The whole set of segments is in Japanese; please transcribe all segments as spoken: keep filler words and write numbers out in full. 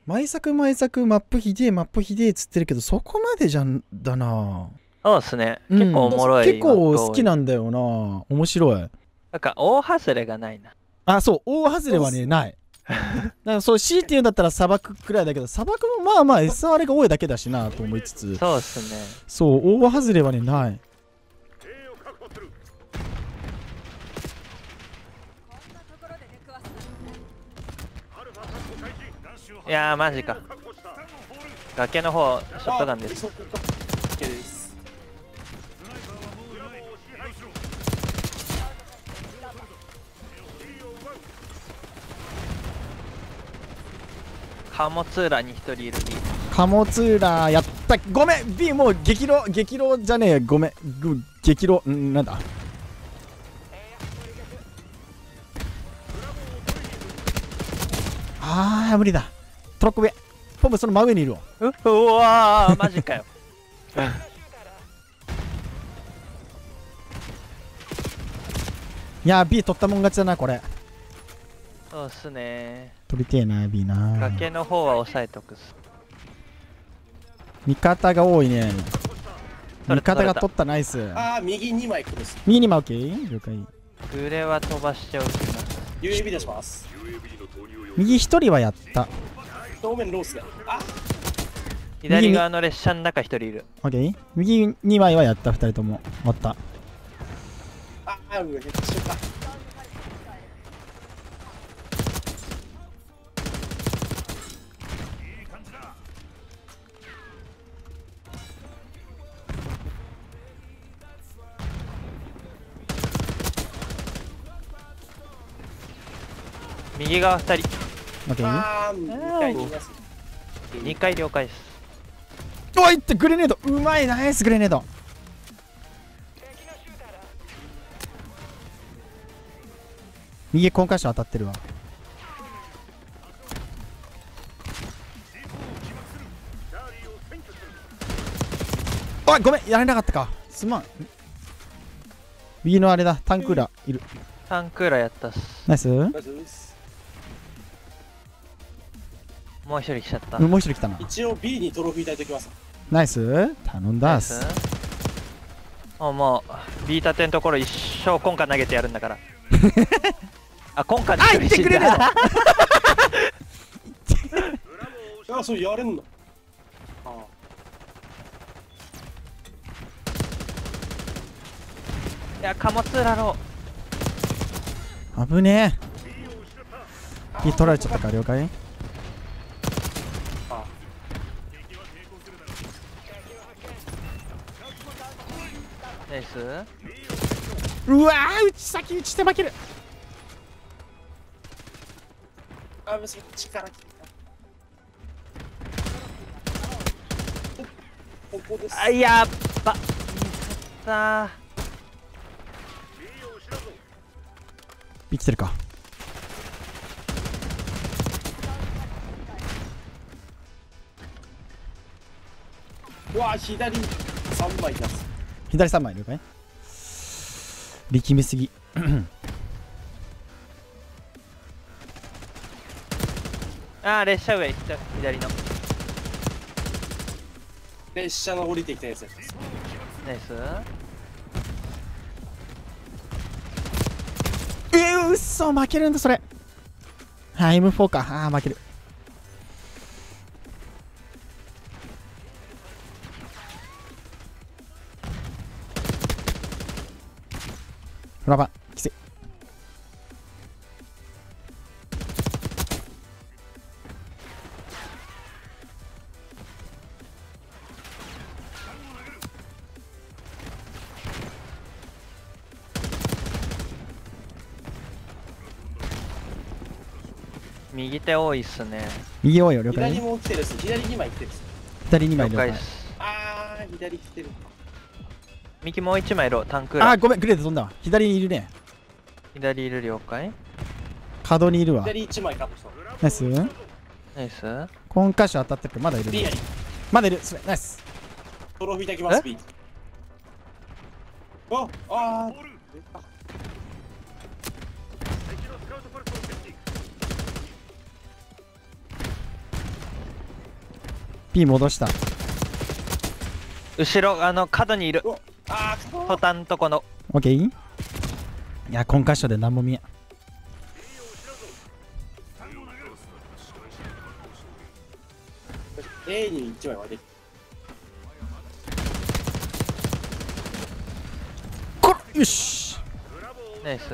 毎作毎作マップひでえマップひでえっつってるけど、そこまでじゃんだな。 そうっすね。 うん結構おもろい。 結構好きなんだよな。面白い。 なんか大外れがないな。 あ、そう、大外れはね、ない。なんかそう、強いて言うんだったら砂漠くらいだけど、砂漠もまあまあ エスアール が多いだけだしなと思いつつ、 そうっすね。 そう、大外れはね、ない。 いやーマジか。崖の方ショットガンです。貨物裏に一人いる B。 貨物裏やった。ごめん B もう激浪激浪じゃねえ。ごめんぐ激浪んなんだ。あー無理だ。トラック上ポンプその真上にいるわ。 ううわーマジかよ。 いやー B 取ったもん勝ちだなこれ。 そうっすね。 取りてえな B な。 崖の方は押さえとくっす。 味方が多いね。味方が取取ったナイス。 ああ、右にまい来るっす。 右にまうけ了解。 グレは飛ばしておきます。 ユーエービー 出します。 右一人はやった。 表面ロースで。あ左側の列車の中一人いる。 オッケー。右にまいはやったふたりとも。終わった。 ああ、上、一緒か。 右側二人。 オッケー。 ああ、にかいにいます。 にかい了解です。 おいってグレネードうまいナイスグレネード。右コンカッション当たってるわ。おいごめんやれなかったかすまん。右のあれだタンクーラーいる。 タンクーラーやったっす。 ナイス。ももう一人来ちゃった。 う一人来たな。 一応 B にトロフィーいただきます。 ナイス頼んだっす。 あもう B 立てのところ一生コンカ投げてやるんだから。あコンカであ言ってくれねえぞ。 あ、それやれんの。あいや貨物裏の危ねえ。火取られちゃったか了解。 あ。 ナイス。 うわー打ち先打ち手負ける。 あ、そっちから来た。ここです。 あやっば。さあ。 生きてるか。 うわ、左さんまい出す。 左さんまい了解。力みすぎ。 あー列車上行った左の。 列車の降りてきたやつです。 ナイス。 えー、うっそ負けるんだそれ。はい エムフォー か。あー負ける。ラバキセ。 右手多いっすね。 右多いよ了解。 左も来てるっす。左にまい来てるっす。 左にまい了解了解っ。す。 ああ、左来てる。 右もう一枚いろタンクーラー。 あーごめんグレード飛んだわ。左にいるね。 左いる了解。 角にいるわ。 左いちまいカットした。 ナイス。 ナイス。 コンカッション当たってるけどまだいる。 B やり。 まだいるそれナイス。 トロフィーいただきます。B。ああー。 P 戻した。 後ろあの角にいる。 おあートタンとこの。 オッケー。いやコンカッションで何も見えん。 A にいちまい割れこらよし。 ナイス。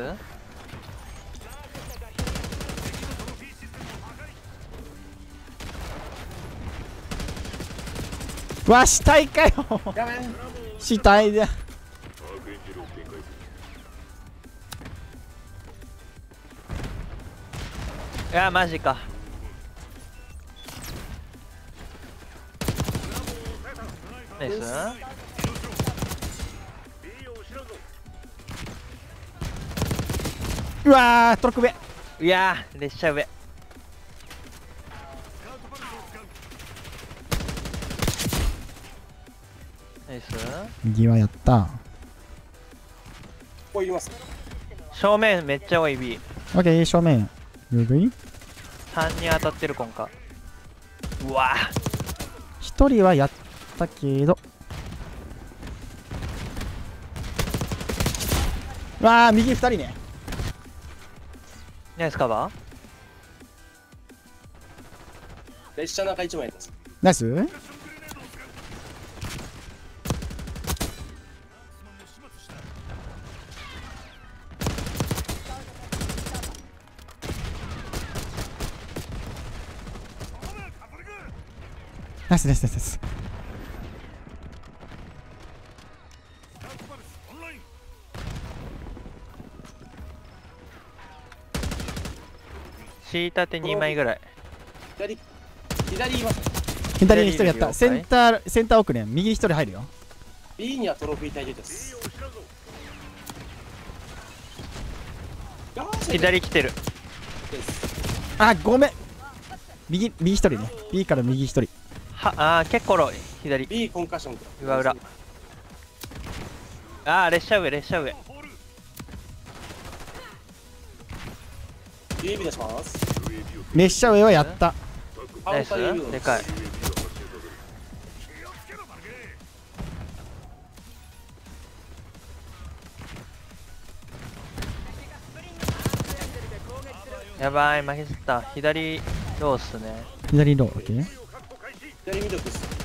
わ死体かよ。 やべえ死体で。 いやマジか。ナイス。 うわートラック上。 いやー列車上。ナイス。 右はやった。 ここいります正面めっちゃ多い B。 オッケー正面。ゆるい。 さんに当たってるコンか。うわ一人はやったけど。うわー右二人ね。 ナイスカバー。 列車の中いちまいですナイス。ナイスナイスナイスナイス。 シータテにまいぐらい。 左左います左に一人やった。 左センターセンター奥ね。右に一人入るよ。 B にはトロフィー隊です左来てる。 ですあごめん。右右一人ね。 B から右一人。 はあー結構ロイ左。 B コンカッション上裏。あー列車上列車上。 ユーエービー 出します列車上はやった。 ナイスでかい。やばい負けちゃった。左ローっすね。 左ロー。オッケー。 左ミドルです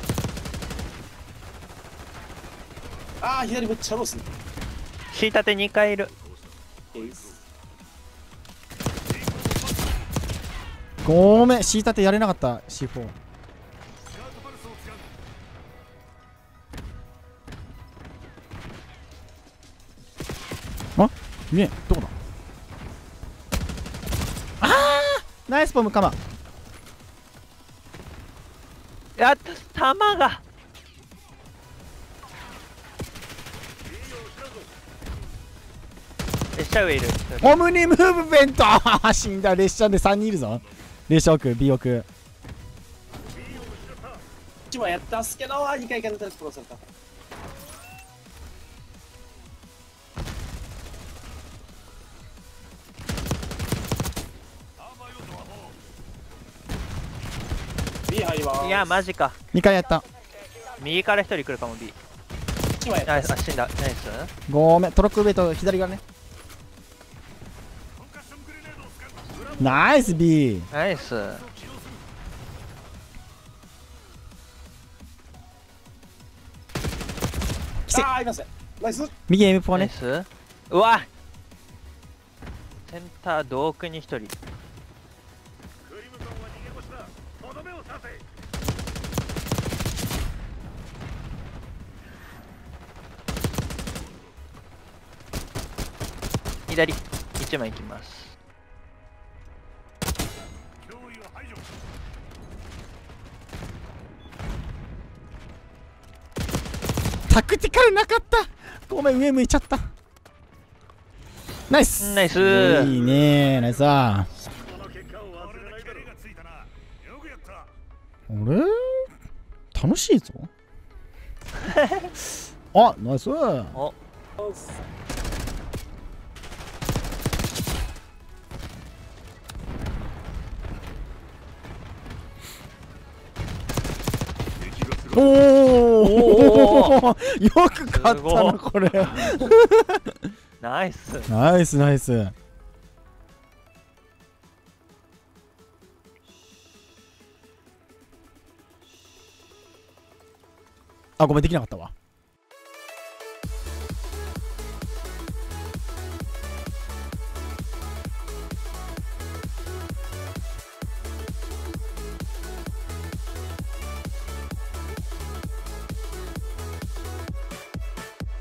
ああ左めっちゃロースねシータテにかいいる。 ごめん C 立てやれなかった。 シーフォー。 あ見えどこだ。あーナイスポムカマ。 やった弾が。列車上いる。 オムニムーブメント死んだ。列車でさんにんいるぞ。列車奥 B 奥。 いちまいやったっすけどにかいから殺されたB 入りますいやマジか。 にかいやった。 右からひとり来るかも B。 いちまいやったナイス。あ死んだ。ナイス。 ごめんトロック上と左側ね。ナイス B。 ナイス。 ああいますナイス右 エムフォー ね。 ナイス。うわセンター同奥にひとり。左いちまいいきます。 タクティカルなかった。ごめん上向いちゃった。ナイスナイス。 いいねナイスだ。あれ楽しいぞあナイス。 おおおおよく勝ったなこれ。 ナイス。 ナイスナイス。あ、ごめんできなかったわ。